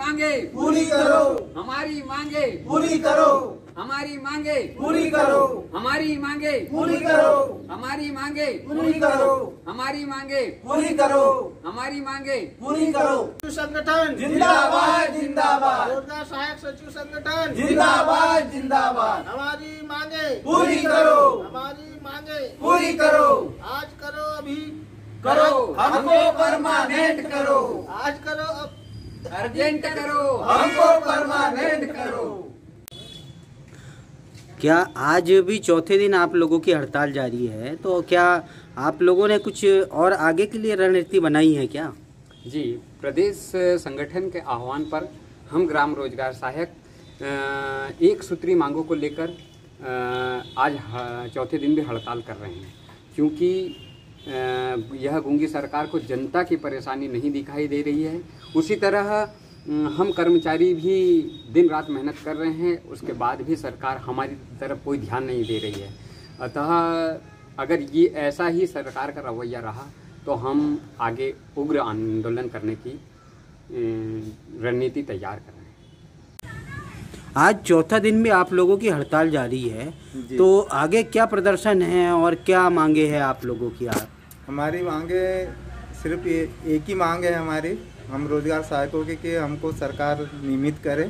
मांगे पूरी करो, हमारी मांगे पूरी करो, हमारी मांगे पूरी करो, हमारी मांगे पूरी करो, हमारी मांगे पूरी करो, हमारी मांगे पूरी करो, हमारी मांगे पूरी करो। संगठन जिंदाबाद जिंदाबाद, रोजगार सहायक सचिव संगठन जिंदाबाद जिंदाबाद, हमारी मांगे पूरी करो, हमारी मांगे पूरी करो, आज करो अभी करो, हमको परमानेंट करो, आज करो अब अर्जेंट करो, हमको परमानेंट करो। क्या आज भी चौथे दिन आप लोगों की हड़ताल जारी है, तो क्या आप लोगों ने कुछ और आगे के लिए रणनीति बनाई है क्या? जी, प्रदेश संगठन के आह्वान पर हम ग्राम रोजगार सहायक एक सूत्री मांगों को लेकर आज चौथे दिन भी हड़ताल कर रहे हैं, क्योंकि यह गूंगी सरकार को जनता की परेशानी नहीं दिखाई दे रही है। उसी तरह हम कर्मचारी भी दिन रात मेहनत कर रहे हैं, उसके बाद भी सरकार हमारी तरफ कोई ध्यान नहीं दे रही है। अतः अगर ये ऐसा ही सरकार का रवैया रहा तो हम आगे उग्र आंदोलन करने की रणनीति तैयार कर रहे हैं। आज चौथा दिन भी आप लोगों की हड़ताल जारी है, तो आगे क्या प्रदर्शन है और क्या मांगे हैं आप लोगों की? हमारी मांगे सिर्फ एक ही मांग है हमारी, हम रोजगार सहायकों की, कि हमको सरकार नियमित करे।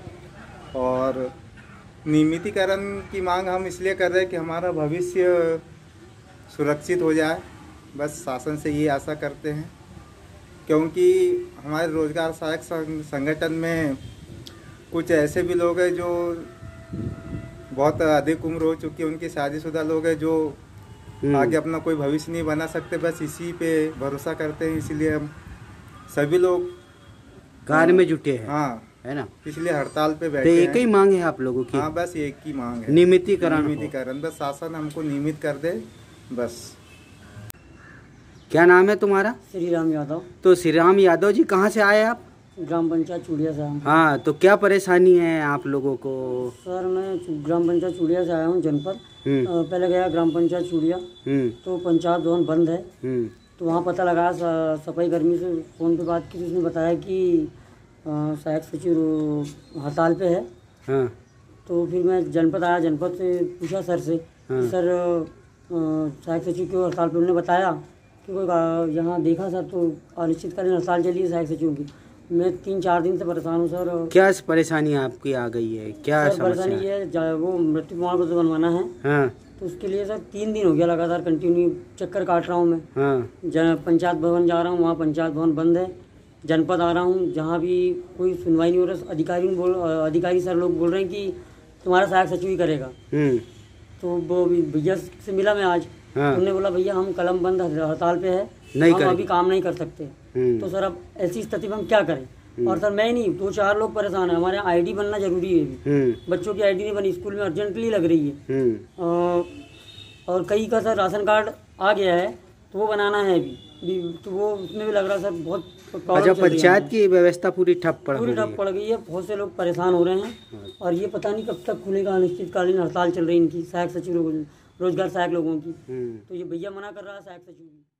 और नियमितीकरण की मांग हम इसलिए कर रहे हैं कि हमारा भविष्य सुरक्षित हो जाए, बस शासन से ये आशा करते हैं। क्योंकि हमारे रोजगार सहायक संगठन में कुछ ऐसे भी लोग हैं जो बहुत अधिक उम्र हो चुकी है, उनकी शादीशुदा लोग हैं जो आगे अपना कोई भविष्य नहीं बना सकते, बस इसी पे भरोसा करते हैं। इसलिए हम सभी लोग कार्य में जुटे हैं, हाँ, है ना? इसलिए हड़ताल पे तो बैठे हैं। एक ही मांग है आप लोगों की? हाँ, बस एक ही मांग है, नियमितीकरण। बस शासन हमको नियमित कर दे, बस। क्या नाम है तुम्हारा? श्री राम यादव। तो श्री राम यादव जी, कहाँ से आए आप? ग्राम पंचायत चूड़िया से आया। हाँ, तो क्या परेशानी है आप लोगों को? सर, मैं ग्राम पंचायत चूड़िया से आया हूँ, जनपद। पहले गया ग्राम पंचायत चूड़िया, तो पंचायत भवन बंद है। तो वहाँ पता लगा, सफाई कर्मी से फ़ोन पे बात की, तो उसने बताया कि सहायक सचिव हड़ताल पे है। हाँ। तो फिर मैं जनपद आया, जनपद से पूछा सर से, सर सहायक सचिव क्यों हड़ताल पे? उन्होंने बताया कि कोई यहाँ देखा सर, तो अनिश्चितकालीन हड़ताल चली है सहायक सचिव की। मैं 3-4 दिन से परेशान हूँ सर। क्या परेशानी आपकी आ गई है? क्या सर परेशानी ये है, वो मृत्यु प्रमाण पत्र बनवाना है। हाँ। तो उसके लिए सर 3 दिन हो गया लगातार कंटिन्यू चक्कर काट रहा हूँ मैं। हाँ। पंचायत भवन जा रहा हूँ, वहाँ पंचायत भवन बंद है। जनपद आ रहा हूँ, जहाँ भी कोई सुनवाई नहीं हो रहा। अधिकारी सर लोग बोल रहे हैं कि तुम्हारा सहायक सचिव ही करेगा। तो वो भैया से मिला मैं आज। उन्होंने बोला भैया हम कलम बंद हड़ताल पे है, हम अभी काम नहीं कर सकते। तो सर अब ऐसी स्थिति में हम क्या करें? और सर मैं नहीं, 2-4 लोग परेशान है। हमारे यहाँ आईडी बनना जरूरी है, बच्चों की आईडी नहीं बनी, स्कूल में अर्जेंटली लग रही है। और कई का सर राशन कार्ड आ गया है, तो वो बनाना है अभी, तो वो उसमें भी लग रहा है सर बहुत अच्छा, पंचायत की व्यवस्था पूरी ठप पड़ गई है। बहुत से लोग परेशान हो रहे हैं, और ये पता नहीं कब तक खुलेगा। अनिश्चितकालीन हड़ताल चल रही है इनकी, सहायक सचिव लोगों, रोजगार सहायक लोगों की। तो ये भैया मना कर रहा है सहायक सचिव।